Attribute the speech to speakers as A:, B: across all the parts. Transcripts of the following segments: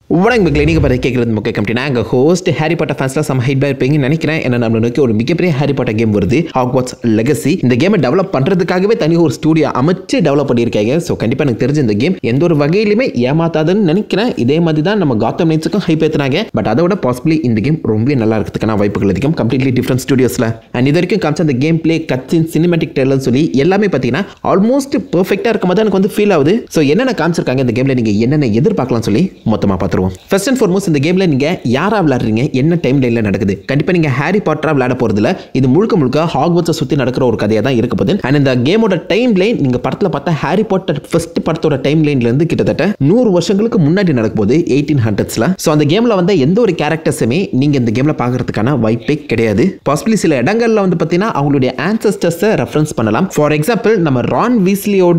A: வணக்கம் மக்களே, நீங்கள் பார்த்து கேட்குறது முக்கிய கம்பெனி. நாங்கள் ஹோஸ்ட் ஹாரி பாட்டர் ஃபேன்ஸ்லாம் செம்ம ஹைட் இருப்பீங்கன்னு நினைக்கிறேன். ஏன்னா நம்ம நோக்கி ஒரு மிகப்பெரிய ஹாரி பாட்டர் கேம் வருது, ஹாக்வார்ட்ஸ் லெகசி. இந்த கேமை டெவலப் பண்ணுறதுக்காகவே தனி ஒரு ஸ்டூடியோ அமைச்சு டெவலப் பண்ணியிருக்காங்க. ஸோ கண்டிப்பாக எனக்கு தெரிஞ்ச இந்த கேம் எந்த ஒரு வகையிலுமே ஏமாத்தாதுன்னு நினைக்கிறேன். இதே மாதிரி தான் நம்ம காத்தம் நைட்ஸுக்கும் ஹைப் ஏற்றுனாங்க. பட் அதை விட பாசிபிளி இந்த கேம் ரொம்ப நல்லா இருக்கிறதுக்கான வாய்ப்புகள் அதிகம், கம்ப்ளீட்லி டிஃப்ரெண்ட் ஸ்டுடியோஸில். அண்ட் இது வரைக்கும் காமிச்ச அந்த கேம் பிளே, கட்சின், சினிமேட்டிக் ட்ரெய்லர்னு சொல்லி எல்லாமே பார்த்தீங்கன்னா ஆல்மோஸ்ட் பெர்ஃபெக்டாக இருக்க மாதிரி எனக்கு வந்து ஃபீல் ஆகுது. ஸோ என்னென்ன காமிச்சிருக்காங்க இந்த கேமில், நீங்கள் என்னென்ன எதிர்பார்க்கலாம் சொல்லி மொத்தமாக பார்த்துருவோம். ஃபர்ஸ்ட் அண்ட் ஃபார்மோஸ்ட் இந்த கேமில் நீங்கள் யாராக விளையாடுறீங்க, என்ன டைம் லைனில் நடக்குது. கண்டிப்பாக நீங்கள் ஹாரி பாட்டராக விளையாட போகிறதுல இது முழுக்க ஹாக்வர்ட்ஸை சுற்றி நடக்கிற ஒரு கதையாக தான் இருக்க போகுது. அண்ட் இந்த கேமோட டைம் லைன் நீங்கள் படத்தில் பார்த்தா ஹாரி பாட்டர் ஃபர்ஸ்ட் படத்தோட டைம் லைன்லேருந்து கிட்டத்தட்ட 100 வருஷங்களுக்கு முன்னாடி நடக்கும்போது 1800s. ஸோ அந்த கேமில் வந்து எந்த ஒரு கேரக்டர்ஸுமே நீங்கள் இந்த கேமில் பார்க்கறதுக்கான வாய்ப்பே கிடையாது. பாசிபிளி சில இடங்களில் வந்து பார்த்தீங்கன்னா அவங்களுடைய ஆன்சஸ்டர்ஸை ரெஃபரன்ஸ் பண்ணலாம். ஃபார் எக்ஸாம்பிள் நம்ம ரான் வீஸ்லியோட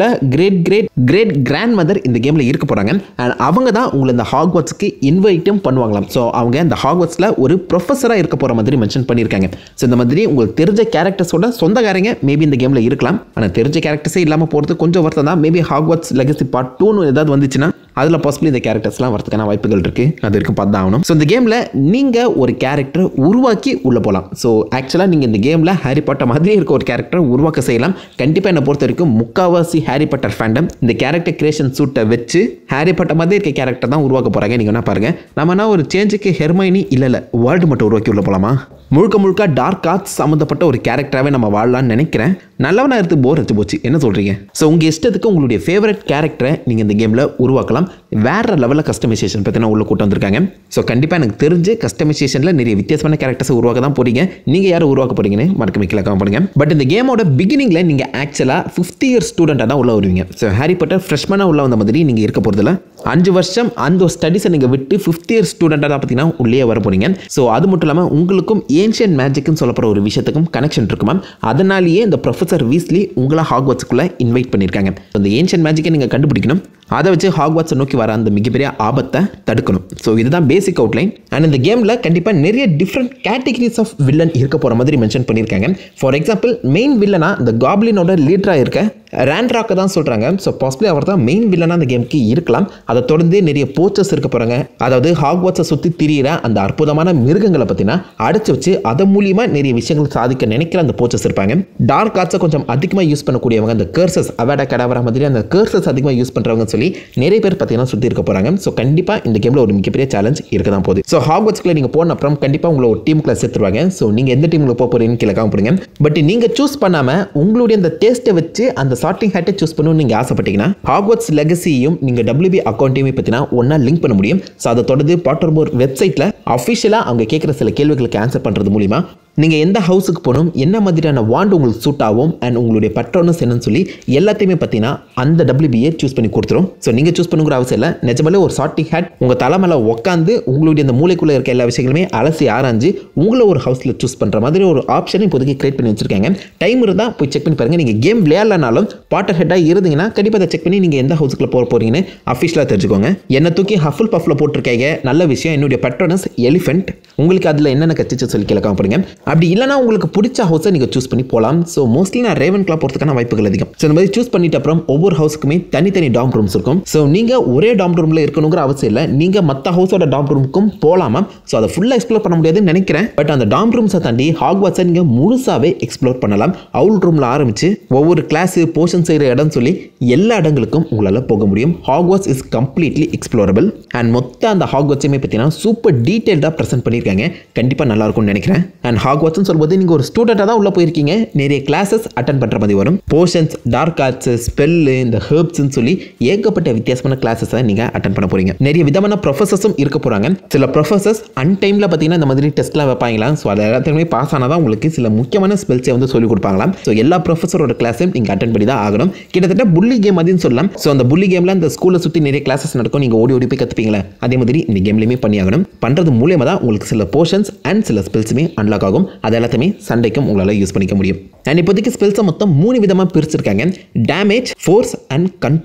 A: கிரேட் கிராண்ட் மதர் இந்த கேமில் இருக்க போகிறாங்க. அண்ட் அவங்க தான் உங்களை இந்த ஹாக்வர்ட்ஸ்க்கு இன்வைட்டும் பண்ணுவாங்களாம். ஸோ அவங்க இந்த ஹாக்வர்ட்ஸில் ஒரு ப்ரொஃபஸராக இருக்க போகிற மாதிரி மென்ஷன் பண்ணியிருக்காங்க. ஸோ இந்த மாதிரி உங்களுக்கு தெரிஞ்ச கேரக்டர்ஸோட சொந்தக்காரங்க மேபி இந்த கேமில் இருக்கலாம். ஆனால் தெரிஞ்ச கேரக்டர்ஸே இல்லாமல் போகிறது கொஞ்சம் வருத்தம் தான். மேபி ஹாக்வர்ட்ஸ் லெகசி பார்ட் 2 ஏதாவது வந்துச்சுன்னா அதில் பாசிபிளி இந்த கேரக்டர்ஸ்லாம் வரதுக்கான வாய்ப்புகள் இருக்குது. அது வரைக்கும் பார்த்து ஆகணும். ஸோ இந்த கேமில் நீங்கள் ஒரு கேரக்டரை உருவாக்கி உள்ளே போகலாம். ஸோ ஆக்சுவலாக நீங்கள் இந்த கேமில் ஹாரி பாட்டர் மாதிரியே இருக்க ஒரு கேரக்டரை உருவாக்க செய்யலாம். கண்டிப்பாக என்னை பொறுத்த வரைக்கும் முக்கால்வாசி ஹாரி பாட்டர் ஃபேண்டம் இந்த கேரக்டர் கிரியேஷன் சூட்டை வச்சு ஹாரி பாட்டர் மாதிரி இருக்க கேரக்டர் தான் உருவாக்க போகிறாங்க. நீங்கள் என்ன பாருங்கள், நம்மனா ஒரு சேஞ்சுக்கு ஹெர்மைனி இல்லை வேர்ல்டு மட்டும் உருவாக்கி உள்ள போகலாமா? முழுக்க டார்க் ஆர்ட்ஸ் சம்மந்தப்பட்ட ஒரு கேரக்டராகவே நம்ம வாழலாம்னு நினைக்கிறேன். நல்லவனாக எடுத்து போர் அடிச்சு போச்சு, என்ன சொல்கிறீங்க? ஸோ உங்கள் இஷ்டத்துக்கு உங்களுடைய ஃபேவரட் கேரக்டரை நீங்கள் இந்த கேமில் உருவாக்கலாம். வேறு லெவலில் கஸ்டமைசேஷன் பார்த்தீங்கன்னா உள்ள கூட்டம் வந்திருக்காங்க. ஸோ கண்டிப்பாக எனக்கு தெரிஞ்சு கஸ்டமைசேஷனில் நிறைய வித்தியாசமான கேரக்டர்ஸை உருவாக்க தான் போகிறீங்க. நீங்கள் யாரை உருவாக்க போகிறீங்கன்னு மறக்காம கீழே கமெண்ட் பண்ணுங்க. பட் இந்த கேமோட பிகினிங்கில் நீங்கள் ஆக்சுவலாக 5th இயர் ஸ்டூடெண்ட்டாக தான் உள்ள வருவீங்க. ஸோ ஹாரி பாட்டர் ஃப்ரெஷ்மனாக உள்ள வந்த மாதிரி நீங்கள் இருக்க போகிறதில்ல. 5 வருஷம் அந்த ஸ்டடீஸை நீங்கள் விட்டு 5th இயர் ஸ்டூடெண்ட்டாக தான் பார்த்தீங்கன்னா உள்ளே வர போகிறீங்க. ஸோ அது மட்டும் இல்லாமல் உங்களுக்கும் ஏன்ஷியன் மேஜிக்னு சொல்லப்படுற ஒரு விஷயத்துக்கும் கனெக்ஷன் இருக்குமா. அதனாலேயே இந்த ப்ரொஃபஸர் வீஸ்லி உங்களை ஹாக்வர்ட்ஸ்க்குள்ளே இன்வைட் பண்ணியிருக்காங்க. அந்த ஏன்ஷியன் மேஜிக்கை நீங்கள் கண்டுபிடிக்கணும். அதை வச்சு ஹாக்வர்ட்ஸை நோக்கி வர அந்த மிகப்பெரிய ஆபத்தை தடுக்கணும். ஸோ இதுதான் பேசிக் அவுட்லைன். அண்ட் இந்த கேமில் கண்டிப்பாக நிறைய டிஃப்ரெண்ட் கேட்டகரிஸ் ஆஃப் வில்லன் இருக்க போகிற மாதிரி மென்ஷன் பண்ணியிருக்காங்க. ஃபார் எக்ஸாம்பிள் மெயின் வில்லனா இந்த காப்ளினோட லீடராக இருக்க ரேண்ட்ராக்கை தான் சொல்கிறாங்க. ஸோ பாசிபிளி அவர் தான் மெயின் வில்லனாக அந்த கேமுக்கு இருக்கலாம். அதை தொடர்ந்து நிறைய போச்சர்ஸ் இருக்க போகிறாங்க. அதாவது ஹாக்வர்ட்ஸை சுற்றி திரியிற அந்த அற்புதமான மிருகங்களை பற்றினா அடைச்சி வச்சு அதன் மூலியமாக நிறைய விஷயங்கள் சாதிக்க நினைக்கிற அந்த போச்சர்ஸ் இருப்பாங்க. டார்க் ஆர்ட்ஸை கொஞ்சம் அதிகமாக யூஸ் பண்ணக்கூடியவங்க, அந்த கர்சஸ் அவேடா கடாவரா மாதிரி அந்த கர்சஸ் அதிகமாக யூஸ் பண்ணுறவங்க சொல்லி நிறைய பேர் பார்த்தீங்கன்னா சுற்றி இருக்க போகிறாங்க. ஸோ கண்டிப்பாக இந்த கேமில் ஒரு மிகப்பெரிய சேலஞ்ச் இருக்க தான் போகுது. ஸோ ஹாக்வர்ட்ஸ்க்குள்ள நீங்கள் போன அப்புறம் கண்டிப்பாக உங்களை ஒரு டீமுக்குள்ள சேர்த்துருவாங்க. ஸோ நீங்கள் எந்த டீமுக்கு போக போகிறீங்கன்னு கீழே காமிப்படுங்க. பட் நீங்கள் சூஸ் பண்ணாமல் உங்களுடைய அந்த டேஸ்ட்டை வச்சு அந்த சார்ட்டிங் ஹேட்டை சூஸ் பண்ணணும்னு நீங்கள் ஆசைப்பட்டீங்கன்னா ஹாக்வர்ட்ஸ் லெகசியையும் நீங்கள் WB அக்கௌண்ட்டையுமே பற்றினா ஒன்றா லிங்க் பண்ண முடியும். ஸோ அதை தொடர்ந்து பாட்டர்மோர் வெப்சைட்டில் அஃபிஷியலாக அவங்க கேட்குற சில கேள்விகளுக்கு ஆன்சர் பண்ணுறது மூலிமா நீங்கள் எந்த ஹவுஸுக்கு போகணும், என்ன மாதிரியான வாண்ட் உங்களுக்கு சூட் ஆகும், அண்ட் உங்களுடைய பட்ரோனஸ் என்னன்னு சொல்லி எல்லாத்தையுமே பார்த்தீங்கன்னா அந்த WBயை சூஸ் பண்ணி கொடுத்துரும். ஸோ நீங்கள் சூஸ் பண்ணுங்கிற அவசியம் இல்லை. நிஜமாலே ஒரு சார்ட்டிங் ஹேட் உங்கள் தலைமையில் உட்காந்து உங்களுடைய அந்த மூளைக்குள்ளே இருக்க எல்லா விஷயங்களுமே அலசி ஆராய்ஞ்சு உங்களை ஒரு ஹவுஸில் சூஸ் பண்ணுற மாதிரி ஒரு ஆப்ஷனை இப்போதைக்கு கிரியேட் பண்ணி வச்சிருக்காங்க. டைம் இருந்தால் போய் செக் பண்ணி பாருங்கள். நீங்கள் கேம் விளையாடலனாலும் பாட்டர் ஹெட்டாக இருந்தீங்கன்னா கண்டிப்பாக அதை செக் பண்ணி நீங்கள் எந்த ஹவுஸுக்குள்ள போக போகிறீங்கன்னு அஃபிஷியலாக தெரிஞ்சுக்கோங்க. என்னை தூக்கி ஹஃபுல் பஃபில் போட்டிருக்காங்க, நல்ல விஷயம். என்னுடைய பட்ரோனஸ் எலிஃபென்ட். உங்களுக்கு அதில் என்னென்ன கட்சிச்சு சொல்லி கேட்க போகிறீங்க. அப்படி இல்லைனா உங்களுக்கு பிடிச்ச ஹவுஸை நீங்கள் சூஸ் பண்ணி போகலாம். ஸோ மோஸ்ட்லி நான் ரேவன் கிளப் போகிறதுக்கான வாய்ப்புகள் அதிகம். ஸோ இந்த மாதிரி சூஸ் பண்ணிட்ட அப்புறம் ஒவ்வொரு ஹவுஸுக்குமே தனித்தனி டாம் ரூம்ஸ் இருக்கும். ஸோ நீங்கள் ஒரே டாம் ரூமில் இருக்கணுங்கிற அவசியம் இல்லை. நீங்கள் மற்ற ஹவுஸோட டாம் ரூமுக்கும் போகலாமா. ஸோ அதை ஃபுல்லாக எக்ஸ்ப்ளோர் பண்ண முடியாதுன்னு நினைக்கிறேன். பட் அந்த டாம் ரூம்ஸை தாண்டி ஹாக்வர்ட்ஸை நீங்கள் முழுசாகவே எக்ஸ்ப்ளோர் பண்ணலாம். அவுல் ரூமில் ஆரம்பித்து ஒவ்வொரு கிளாஸு போர்ஷன் செய்கிற இடம் சொல்லி எல்லா இடங்களுக்கும் உங்களால் போக முடியும். Hogwarts is completely explorable. And மொத்த அந்த ஹாக்வர்ட்ஸையுமே பார்த்தீங்கன்னா சூப்பர் டீட்டெயில்டாக ப்ரெசென்ட் பண்ணியிருக்காங்க. கண்டிப்பாக நல்லா இருக்கும்னு நினைக்கிறேன். அண்ட் ஹாக்வர்ட்ஸ்னு சொல்லும்போது நீங்கள் ஒரு ஸ்டூடெண்ட்டாக தான் உள்ள போயிருக்கீங்க. நிறைய கிளாஸஸ் அட்டென்ட் பண்ணுற மாதிரி வரும். போர்ஷன்ஸ், டார்க் ஆர்ட்ஸ், ஸ்பெல்லு, இந்த ஹெர்ப்ஸ்ன்னு சொல்லி ஏகப்பட்ட வித்தியாசமான கிளாஸஸ் நீங்கள் அட்டென்ட் பண்ண போறீங்க. நிறைய விதமான ப்ரொஃபஸர்ஸும் இருக்க போகிறாங்க. சில ப்ரொஃபஸர்ஸ் அன்டைமில் பார்த்தீங்கன்னா இந்த மாதிரி டெஸ்ட்லாம் வைப்பாங்களாம். ஸோ அதை எல்லாத்தையுமே பாஸ் ஆனால் தான் உங்களுக்கு சில முக்கியமான ஸ்பெல்ஸை வந்து சொல்லிக் கொடுப்பாங்களாம். ஸோ எல்லா ப்ரொஃபஸரோட கிளாஸையும் நீங்கள் அட்டென்ட் பண்ணி தான் ஆகணும். கிட்டத்தட்ட புள்ளி கேம் அதுன்னு சொல்லலாம். ஸோ அந்த புள்ளி கேமில் அந்த ஸ்கூலை சுற்றி நிறைய கிளாஸஸ் நடக்கும். நீங்கள் ஓடி போய் கற்றுப்பீங்களா, அதே மாதிரி இந்த கேம்லையுமே பண்ணி ஆகணும். பண்ணுறது மூலியமாக தான் உங்களுக்கு சில போர்ஷன்ஸ் அண்ட் சில ஸ்பெல்ஸுமே அன்லாக் ஆகும். அது எல்லாத்தையுமே சண்டைக்கும் உங்களால் யூஸ் பண்ணிக்க முடியும். அண்ட் இப்போதைக்கு ஸ்பெல்ஸை மொத்தம் 3 விதமாக பிரிச்சிருக்காங்க. Damage, force and control.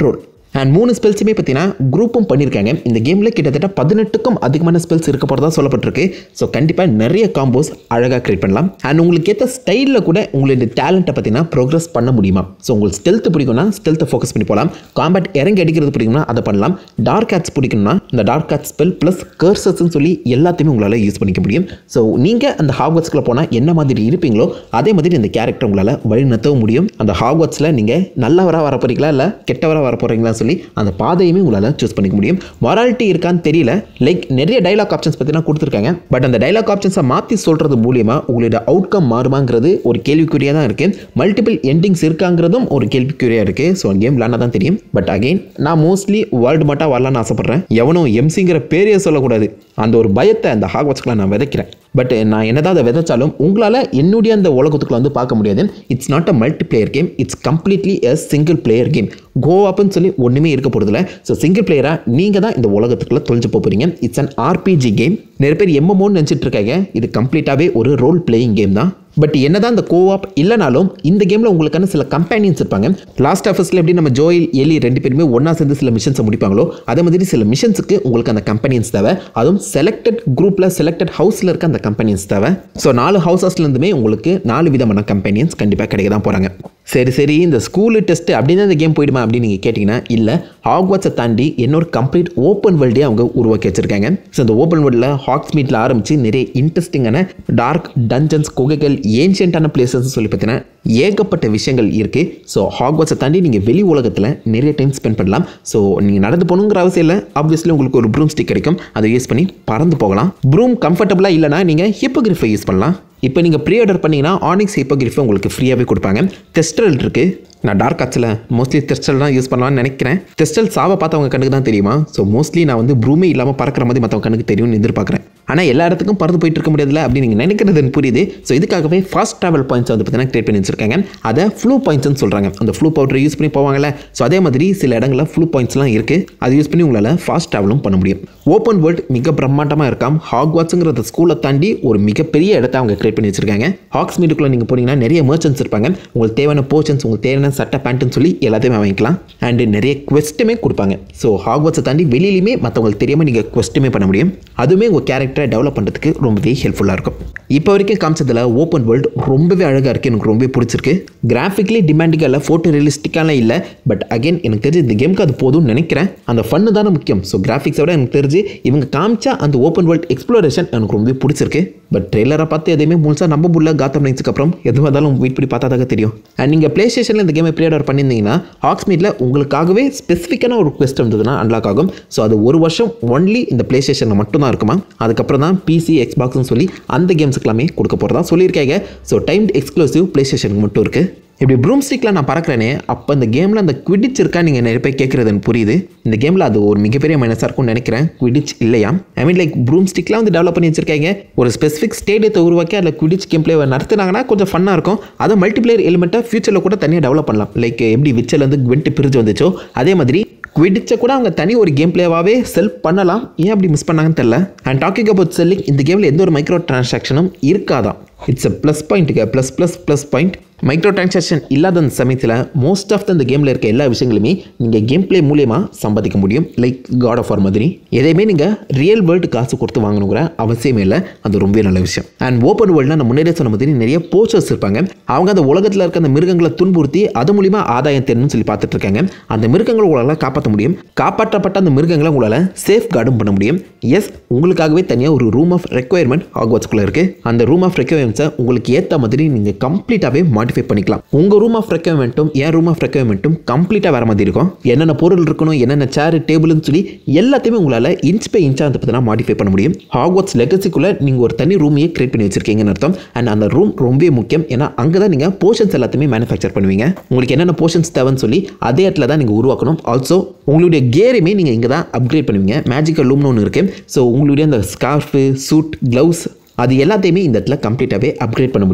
A: And 3 ஸ்பெல்ஸுமே பார்த்தீங்கன்னா குரூப்பும் பண்ணியிருக்காங்க. இந்த கேமில் கிட்டத்தட்ட 18க்கும் அதிகமான ஸ்பெல்ஸ் இருக்க போகிறதா சொல்லப்பட்டிருக்கு. ஸோ கண்டிப்பாக நிறைய காம்போஸ் அழகாக கிரியேட் பண்ணலாம். அண்ட் உங்களுக்கு ஏற்ற ஸ்டைலில் கூட உங்களுடைய டேலண்ட்டை பார்த்தீங்கன்னா ப்ரோக்ரஸ் பண்ண முடியுமா? ஸோ உங்களுக்கு ஸ்டெல்த் பிடிக்கும்னா ஸ்டெல்த்தை ஃபோக்கஸ் பண்ணி போகலாம். காம்பேட் இறங்கி அடிக்கிறது பிடிக்கும்னா அதை பண்ணலாம். டார்க் ஆட்ஸ் பிடிக்கும்னா இந்த டார்க் ஆட்ஸ் ஸ்பெல் ப்ளஸ் கர்சஸ்ன்னு சொல்லி எல்லாத்தையுமே உங்களால் யூஸ் பண்ணிக்க முடியும். ஸோ நீங்கள் அந்த ஹாக்வர்ட்ஸ்க்குள்ள போனால் என்ன மாதிரி இருப்பீங்களோ அதே மாதிரி இந்த கேரக்டர் உங்களால் வழிநடத்தவும் முடியும். அந்த ஹாக்வர்ட்ஸில் நீங்கள் நல்லவராக வர போகிறீங்களா இல்லை கெட்டவராக வர போகிறீங்களா சொல்லி அந்த பாதையுமே உங்களால் சூஸ் பண்ணிக்க முடியும். மொராலிட்டி இருக்கான்னு தெரியல. லைக் நிறைய டைலாக் ஆப்ஷன்ஸ் பார்த்தீங்கன்னா கொடுத்துருக்காங்க. பட் அந்த டைலாக் ஆப்ஷன்ஸை மாற்றி சொல்கிறது மூலியமா உங்களோட அவுட்கம் மாறுமாங்கிறது ஒரு கேள்விக்குறியாக தான் இருக்குது. மல்டிபிள் எண்டிங்ஸ் இருக்காங்கிறதும் ஒரு கேள்விக்குறியாக இருக்குது. ஸோ கேம் விளாண்டா தான் தெரியும். பட் அகெயின் நான் மோஸ்ட்லி வேர்ல்டு மட்டும் வரலான்னு ஆசைப்பட்றேன். எவனும் எம்சிங்கிற பேரையே சொல்லக்கூடாது. அந்த ஒரு பயத்தை அந்த ஹாக்வர்ட்ஸ்க்குலாம் நான் விதைக்கிறேன். பட் நான் என்னதான் அதை விதைச்சாலும் உங்களால் என்னுடைய அந்த உலகத்துக்குள்ள வந்து பார்க்க முடியாது. It's not a multi player game. It's completely a single player game. கோ அப்னு சொல்லி ஒன்றுமே இருக்க போகிறதில்ல. ஸோ சிங்கிள் பிளேயராக நீங்கள் தான் இந்த உலகத்துக்குள்ள தொலைஞ்சு போகிறீங்க. It's an RPG game. நிறைய பேர் எம்எம்ஓன்னு நினச்சிட்டு இருக்காங்க. இது கம்ப்ளீட்டாகவே ஒரு ரோல் பிளேயிங் கேம் தான். பட் என்னதான் இந்த கோஆப் இல்லைனாலும் இந்த கேமில் உங்களுக்கான சில கம்பேனியன்ஸ் இருப்பாங்க. லாஸ்ட் ஆஃபர்ஸில் எப்படி நம்ம ஜோயில் எலி 2 பேருமே ஒன்றா சேர்ந்து சில மிஷன்ஸை முடிப்பாங்களோ அதே மாதிரி சில மிஷன்ஸுக்கு உங்களுக்கு அந்த கம்பெனியன்ஸ் தேவை. அதுவும் செலக்டட் குரூப்பில் செலக்டட் ஹவுஸில் இருக்க அந்த கம்பெனியன்ஸ் தேவை. ஸோ 4 ஹவுசஸ்லேருந்துமே உங்களுக்கு 4 விதமான கம்பெனியன்ஸ் கண்டிப்பாக கிடைக்க தான் போகிறாங்க. சரி இந்த ஸ்கூலு டெஸ்ட்டு அப்படின்னு இந்த கேம் போயிடுமா அப்படின்னு நீங்கள் கேட்டிங்கன்னா இல்லை. ஹாக்வர்ட்ஸை தாண்டி இன்னொரு கம்ப்ளீட் ஓப்பன் வேர்ல்டே அவங்க உருவாக்கி வச்சிருக்காங்க. ஸோ இந்த ஓப்பன் வேர்ல்டில் ஹாக்ஸ்மீட்டில் ஆரம்பித்து நிறைய இன்ட்ரெஸ்டிங்கான டார்க் டஞ்சன்ஸ் குகைகள் ஏன்ஷியன்டான பிளேசஸ் சொல்லி பார்த்தீங்கன்னா ஏகப்பட்ட விஷயங்கள் இருக்குது. ஸோ ஹாக்வர்ட்ஸை தாண்டி நீங்கள் வெளி உலகத்தில் நிறைய டைம் ஸ்பெண்ட் பண்ணலாம். ஸோ நீங்கள் நடந்து போகணுங்கிற அவசியம் இல்லை. ஆப்வியஸ்லி உங்களுக்கு ஒரு ப்ரூம் ஸ்டிக் கிடைக்கும். அதை யூஸ் பண்ணி பறந்து போகலாம். ப்ரூம் கம்ஃபர்டபுளாக இல்லைனா நீங்கள் ஹிப்போகிரிஃபை யூஸ் பண்ணலாம். இப்போ நீங்கள் ப்ரீ ஆர்டர் பண்ணிங்கன்னா ஆனிக்ஸ் ஹிப்போகிரிஃபை உங்களுக்கு ஃப்ரீயாகவே கொடுப்பாங்க. தெஸ்ட்ரல் இருக்குது. நான் டார்க் ஆட்ஸில் மோஸ்ட்லி தெஸ்டல் தான் யூஸ் பண்ணலாம்னு நினைக்கிறேன். தெஸ்டல் சாவை பார்த்தவங்க கண்ணுக்கு தான் தெரியுமா? ஸோ மோஸ்ட்லி நான் வந்து ப்ரூமே இல்லாமல் பறக்கிற மாதிரி மற்றவங்க கண்ணுக்கு தெரியும்னு எதிர்பார்க்குறேன். ஆனால் எல்லா இடத்துக்கும் பறந்து போயிட்டு இருக்க முடியாதுல அப்படின்னு நீங்கள் நினைக்கிறது புரியுது. ஸோ இதுக்காகவே ஃபாஸ்ட் ட்ராவல் பாயிண்ட்ஸ் வந்து பார்த்தீங்கன்னா கிரியேட் பண்ணி வச்சிருக்காங்க. அதை ஃப்ளூ பாயிண்ட்ஸ்னு சொல்கிறாங்க. அந்த ஃப்ளூ பவுடரை யூஸ் பண்ணி போவாங்கல்ல. ஸோ அதே மாதிரி சில இடங்களில் ஃப்ளூ பாயிண்ட்ஸ்லாம் இருக்குது. அதை யூஸ் பண்ணி உங்களால் ஃபாஸ்ட் ட்ராவலும் பண்ண முடியும். ஓப்பன் வேர்ல்டு மிக பிரம்மாண்டமாக இருக்காம். ஹாக்வார்ட்ஸுங்கிற ஸ்கூலை தாண்டி ஒரு மிகப்பெரிய இடத்த அவங்க கிரியேட் பண்ணி வச்சிருக்காங்க. ஹாக்ஸ்மீட்டுக்குள்ளே நீங்கள் போனீங்கன்னா நிறைய மர்ச்சன்ட்ஸ் இருப்பாங்க. உங்களுக்கு தேவையான போர்ஷன்ஸ் உங்களுக்கு தேவையான சட்டை பேண்ட்டுன்னு சொல்லி எல்லாத்தையுமே வாங்கிக்கலாம். அண்டு நிறைய குவெஸ்ட்டுமே கொடுப்பாங்க. ஸோ ஹாக்வர்ட்ஸை தாண்டி வெளியிலுமே மற்றவங்களுக்கு தெரியாமல் நீங்கள் குவெஸ்ட்டுமே பண்ண முடியும். அதுவுமே உங்கள் கேரக்டரை டெவலப் பண்ணுறதுக்கு ரொம்பவே ஹெல்ப்ஃபுல்லாக இருக்கும். இப்போ வரைக்கும் காமிச்சதில் ஓப்பன் வேர்ல்டு ரொம்பவே அழகாக இருக்குது. எனக்கு ரொம்பவே பிடிச்சிருக்கு. கிராஃபிக்லி டிமாண்டிக்காக இல்லை, ஃபோட்டோ ரியலிஸ்டிக்காலாம் இல்லை. பட் அகைன் எனக்கு தெரிஞ்சு இந்த கேமுக்கு அது போதும்னு நினைக்கிறேன். அந்த ஃபன்னு தானே முக்கியம். ஸோ கிராஃபிக்ஸை விட எனக்கு தெரிஞ்சு இவங்க காமிச்சா அந்த ஓப்பன் வேர்ல்டு எக்ஸ்ப்ளோரேஷன் எனக்கு ரொம்பவே பிடிச்சிருக்கு. பட் ட்ரெய்லரை பார்த்து எதையுமே முழுசாக நம்ப முடியல. காத்தம் நைட்ஸுக்கு அப்புறம் எதுவாக இருந்தாலும் வெயிட் பண்ணி பார்த்தா தான் தெரியும். அண்ட் நீங்கள் ப்ளே ஸ்டேஷனில் இந்த கேமை ப்ரீ ஆர்டர் பண்ணியிருந்தீங்கன்னா ஹாக்ஸ்மீட்டில் உங்களுக்காகவே ஸ்பெசிஃபிக்கான ஒரு குவெஸ்ட் இருந்ததுன்னா அன்லாக் ஆகும். ஸோ அது 1 வருஷம் ஒன்லி இந்த ப்ளே ஸ்டேஷனில் மட்டும்தான் இருக்குமா. அதுக்கப்புறம் தான் பிசி எக்ஸ்பாக்ஸ்னு சொல்லி அந்த கேம்ஸுக்கெல்லாமே கொடுக்க போகிறதா சொல்லியிருக்காங்க. ஸோ டைம்டு எக்ஸ்க்ளூசிவ் ப்ளே ஸ்டேஷனுக்கு மட்டும் இருக்குது. இப்படி ப்ரூம் ஸ்டிக்கில் நான் பறக்கிறேனே, அப்போ இந்த கேமில் அந்த குவிடிச் இருக்கா நீங்கள் நிறைய பேர் கேட்குறதுன்னு புரியுது. இந்த கேமில் அது ஒரு மிகப்பெரிய மைனஸாக இருக்கும்னு நினைக்கிறேன். குவிடிச் இல்லையா? ஐ மீன் லைக் ப்ரூம் ஸ்டிக்லாம் வந்து டெவலப் பண்ணி வச்சிருக்காங்க. ஒரு ஸ்பெசிஃபிக் ஸ்டேடியத்தை உருவாக்கி அதில் குவிடிச் கேம் பிளே நடத்துனாங்கன்னா கொஞ்சம் ஃபன்னாக இருக்கும். அதை மல்டிபிளேயர் எலிமெண்ட்டாக ஃபியூச்சரில் கூட தனியாக டெவலப் பண்ணலாம். லைக் எப்படி விச்சர்லேருந்து குவென்ட் பிரிஞ்சு வந்துச்சோ அதே மாதிரி குவிடிச்சை கூட அவங்க தனி ஒரு கேம் பிளேவாகவே செல் பண்ணலாம். ஏன் அப்படி மிஸ் பண்ணாங்கன்னு தெரியல. அண்ட் டாக்கிங் அபவுட் செல்லிங், இந்த கேமில் எந்த ஒரு மைக்ரோ டிரான்சாக்ஷனும் இருக்காதான். இட்ஸ் அ ப்ளஸ் பாயிண்ட்டுக்கு ப்ளஸ் பாயிண்ட். மைக்ரோ டிரான்சாக்ஷன் இல்லாத அந்த சமயத்தில் மோஸ்ட் ஆஃப் இந்த கேமில் இருக்க எல்லா விஷயங்களுமே நீங்கள் கேம் பிளே மூலியமாக சம்பாதிக்க முடியும். லைக் காட் ஆஃப் வார் மாதிரி எதையுமே நீங்கள் ரியல் வேர்ல்டு காசு கொடுத்து வாங்கணுங்கிற அவசியமே இல்லை. அது ரொம்ப நல்ல விஷயம். அண்ட் ஓப்பன் வேர்ல்டில் நான் முன்னாடியே சொன்ன மாதிரி நிறைய போஸ்டர்ஸ் இருப்பாங்க. அவங்க அந்த உலகத்தில் இருக்க அந்த மிருகங்களை துன்புறுத்தி அது மூலிமா ஆதாயம் தேடணும்னு சொல்லி பார்த்துட்டு இருக்காங்க. அந்த மிருகங்களை உங்களால் காப்பாற்ற முடியும். காப்பாற்றப்பட்ட அந்த மிருகங்களை உங்களால் சேஃப் கார்டும் பண்ண முடியும். எஸ், உங்களுக்காகவே தனியாக ஒரு ரூம் ஆஃப் ரெக்வயர்மெண்ட் ஹாக்வர்ட்ஸ்குள்ளே இருக்குது. அந்த ரூம் ஆஃப் ரெக்வயர்மெண்ட்ஸை உங்களுக்கு ஏற்ற மாதிரி நீங்கள் கம்ப்ளீட்டாகவே மாடிஃபை பண்ணிக்கலாம். உங்கள் ரூம் ஆஃப் ரெக்வயர்மெண்ட்டும் என் ரூம் ஆஃப் ரெக்வயர்மெண்ட்டும் கம்ப்ளீட்டாக வேறு மாதிரி இருக்கும். என்னென்ன பொருள் இருக்கணும், என்னென்ன சேர் டேபிள்னு சொல்லி எல்லாத்தையுமே உங்களால் இன்ச் பை இன்ச்சாக வந்து பார்த்தீங்கன்னா மாடிஃபை பண்ண முடியும். ஹாக்வர்ட்ஸ் லெகசிக்குள்ளே நீங்கள் ஒரு தனி ரூமையே கிரியேட் பண்ணி வச்சிருக்கீங்கன்னு அர்த்தம். அண்ட் அந்த ரூம் ரொம்ப முக்கியம். ஏன்னா அங்கே தான் நீங்கள் போர்ஷன்ஸ் எல்லாத்தையுமே மேனுஃபேக்சர் பண்ணுவீங்க. உங்களுக்கு என்னென்ன போர்ஷன்ஸ் தேவைன்னு சொல்லி அதே இடத்துல தான் நீங்கள் உருவாக்கணும். ஆல்சோ உங்களுடைய கியருமே நீங்கள் இங்கே தான் அப்கிரேட் பண்ணுவீங்க. மேஜிக்கல் ரூம்னு ஒன்று இருக்குது. ஸோ உங்களுடைய அந்த ஸ்கார்ஃபு, சூட், க்ளவுஸ் அது எல்லாத்தையுமே இந்த இடத்துல கம்ப்ளீட்டாகவே அப்கிரேட் பண்ண முடியும்.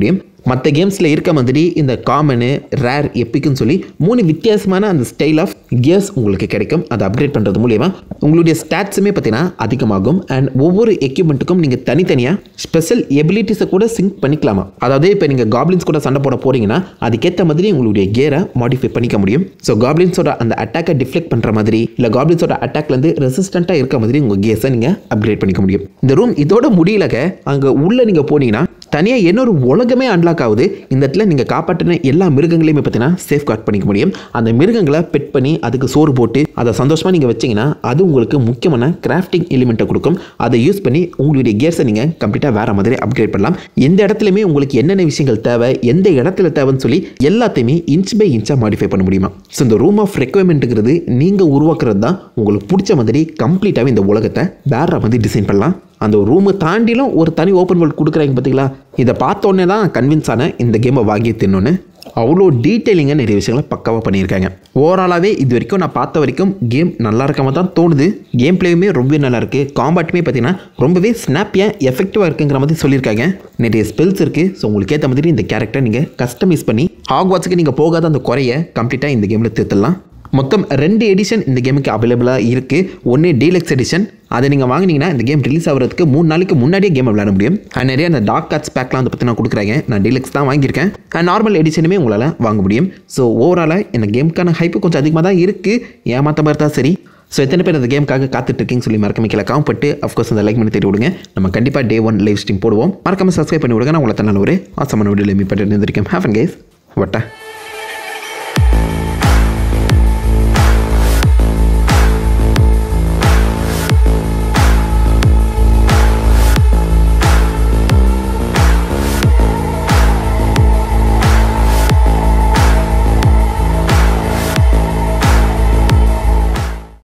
A: மற்ற கேம்ஸில் இருக்க மாதிரி இந்த காமனு, ரேர், எப்பிக்குன்னு சொல்லி 3 வித்தியாசமான அந்த ஸ்டைல் ஆஃப் கியர்ஸ் உங்களுக்கு கிடைக்கும். அதை அப்கிரேட் பண்ணுறது மூலியமாக உங்களுடைய ஸ்டாட்ஸுமே பார்த்தீங்கன்னா அதிகமாகும். அண்ட் ஒவ்வொரு எக்யூப்மெண்ட்டுக்கும் நீங்கள் தனித்தனியாக ஸ்பெஷல் எபிலிட்டிஸை கூட சிங்க் பண்ணிக்கலாமா. அதாவது இப்போ நீங்கள் காப்ளின்ஸ் கூட சண்டை போட போகிறீங்கன்னா அதுக்கேற்ற மாதிரி உங்களுடைய கியரை மாடிஃபை பண்ணிக்க முடியும். ஸோ காப்ளின்ஸோட அந்த அட்டாக்கை டிஃப்ளெக்ட் பண்ணுற மாதிரி இல்லை காப்ளின்ஸோட அட்டாக்லேருந்து ரெசிஸ்டண்ட்டாக இருக்க மாதிரி உங்கள் கியர்ஸை நீங்கள் அப்கிரேட் பண்ணிக்க முடியும். இந்த ரூம் இதோட முடியலங்க. அங்கே உள்ளே நீங்கள் போனீங்கன்னா தனியாக இன்னொரு உலகமே அன்லாக் ஆகுது. இந்த இடத்துல நீங்கள் காப்பாற்றின எல்லா மிருகங்களையுமே பார்த்தீங்கன்னா சேஃப் கார்ட் பண்ணிக்க முடியும். அந்த மிருகங்களை பெட் பண்ணி அதுக்கு சோறு போட்டு அதை சந்தோஷமாக நீங்கள் வச்சிங்கன்னா அது உங்களுக்கு முக்கியமான கிராஃப்டிங் எலிமெண்ட்டை கொடுக்கும். அதை யூஸ் பண்ணி உங்களுடைய கியர்ஸை நீங்கள் கம்ப்ளீட்டாக வேறு மாதிரி அப்கிரேட் பண்ணலாம். எந்த இடத்துலையுமே உங்களுக்கு என்னென்ன விஷயங்கள் தேவை, எந்த இடத்துல தேவைன்னு சொல்லி எல்லாத்தையுமே இன்ச் பை இன்ச்சாக மாடிஃபை பண்ண முடியுமா. ஸோ இந்த ரூம் ஆஃப் ரெக்வயர்மெண்ட்டுங்கிறது நீங்கள் உருவாக்குறது தான். உங்களுக்கு பிடிச்ச மாதிரி கம்ப்ளீட்டாகவே இந்த உலகத்தை வேறு மாதிரி டிசைன் பண்ணலாம். அந்த ரூமை தாண்டிலும் ஒரு தனி ஓப்பன் வேர்ல்ட் கொடுக்குறாங்க பார்த்தீங்களா. இதை பார்த்தோன்னே தான் கன்வின்ஸ் ஆன இந்த கேமை வாங்கி தின்னோன்னு. அவ்வளோ டீட்டெயிலிங்காக நிறைய விஷயங்களை பக்காவாக பண்ணியிருக்காங்க. ஓவராலாகவே இது வரைக்கும் நான் பார்த்த வரைக்கும் கேம் நல்லா இருக்காம தான் தோணுது. கேம் பிளேயுமே ரொம்பவே நல்லாயிருக்கு. காம்பாட்டுமே பார்த்தீங்கன்னா ரொம்பவே ஸ்னாப்பியாக எஃபெக்டிவாக இருக்குங்கிற மாதிரி சொல்லியிருக்காங்க. நிறைய ஸ்பெல்ஸ் இருக்குது. ஸோ உங்களுக்கு ஏற்ற மாதிரி இந்த கேரக்டரை நீங்கள் கஸ்டமைஸ் பண்ணி ஹாக்வாட்ஸுக்கு நீங்கள் போகாத அந்த குறையை கம்ப்ளீட்டாக இந்த கேமில் தீர்த்துடலாம். மொத்தம் 2 எடிஷன் இந்த கேமுக்கு அவைலபிளாக இருக்குது. ஒன்று டீலக்ஸ் எடிஷன். அதை நீங்கள் வாங்கினீங்கன்னா இந்த கேம் ரிலீஸ் ஆகிறதுக்கு 3 நாளைக்கு முன்னாடியே கேம் விளையாட முடியும். நிறைய அந்த டார்க் கார்ட்ஸ் பேக்லாம் வந்து பற்றி நான் கொடுக்குறாங்க. நான் டீலக்ஸ் தான் வாங்கியிருக்கேன். நார்மல் எடிஷனுமே உங்களால் வாங்க முடியும். ஸோ ஓவராலாக இந்த கேமுக்கான ஹைப்பு கொஞ்சம் அதிகமாக தான் இருக்குது. ஏமாற்ற மாதிரி தான் சரி. ஸோ எத்தனை பேர் அந்த கேமுக்காக காத்துட்ருக்கீங்கன்னு சொல்லி மறக்காம கீழே காம்பட்டு அஃப்கோர்ஸ் அந்த லைக் பண்ணி தேடி விடுங்க. நம்ம கண்டிப்பாக Day 1 லைவ் ஸ்ட்ரீம் போடுவோம். மறக்காமல் சப்ஸ்கிரைப் பண்ணி விடுங்க. நான் உங்களை தன்னால ஒரு ஆசமான வீடியோவில் மீட் பண்ணிட்டு இருந்திருக்கேன். Have and guys வட்டா.